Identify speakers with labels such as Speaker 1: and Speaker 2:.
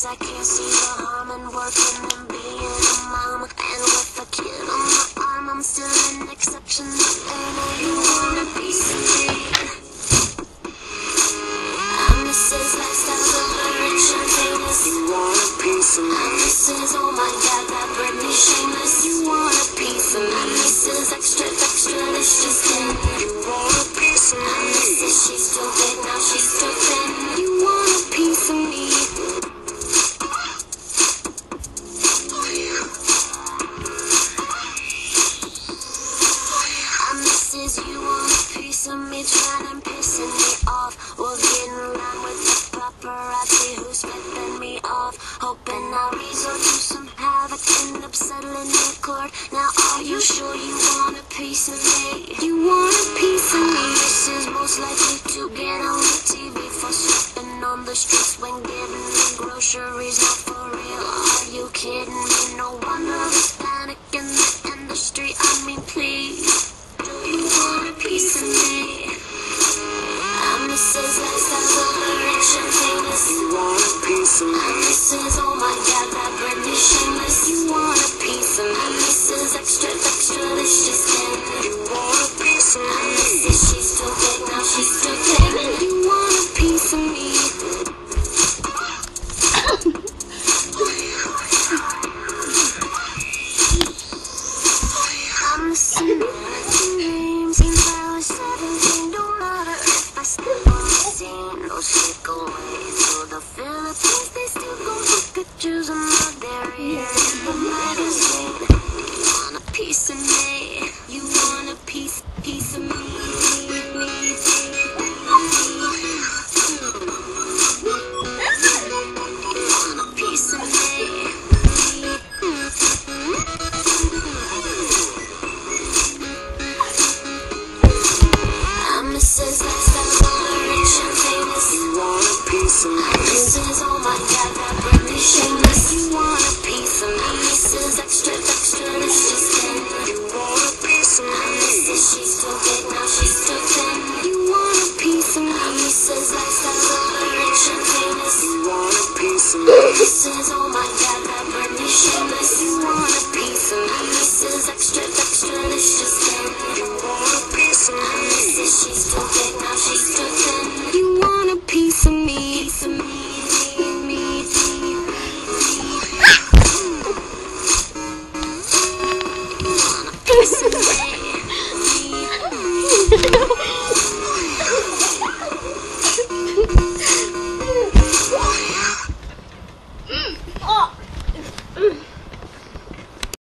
Speaker 1: guess I can't see the harm in working and being a mom. And with a kid on my arm, I'm still an exception. And you want a piece of me. I'm Mrs. Lifestyles of the rich and famous. You want a piece of me. I'm Mrs. Oh my God, that Brittney shameless. You want a piece of me. I'm Mrs. Extra, extra, delicious thin. You want a piece of me. I'm Mrs. She's too big, now she's too thin. You want a piece of me. You want a piece of me, trying and pissing me off. We're getting around with the paparazzi who's flipping me off. Hoping I'll resort to some havoc, end up settling in court. Now are you sure you want a piece of me? You want a piece of me? This is most likely to get on the TV for slipping on the streets when giving me groceries. Not for real, are you kidding me? No wonder there's panic in the industry. I mean, please. You want a piece of me. I'm Mrs. Lifestyles of the rich and famous. You want a piece of me. I'm Mrs. Oh my God, that Brittney shameless. You want a piece of me. I'm Mrs. Extra, extra, delicious thin. You want a piece of me. I'm Mrs. She's too big, now she's too thin. You want a piece of me. I'm Mrs. Since I was 17, don't matter if I step on the scene. No shake away to the Philippines. They still gon' put pictures of my derriere in the magazine. You want a piece of me? You want a piece of me? You want a piece of me? Mrs. Lifestyles of the rich and famous. You want a piece of me. Mrs. Oh my God, that Brittney shameless. You want a piece of me. Mrs. Extra, extra, delicious thin. You want a piece of me. Mrs. She's too big, now she's too thin. You want a piece of me. Mrs. Lifestyles of the rich and famous. You want a piece of me. Mrs. Oh my God, that Brittney shameless.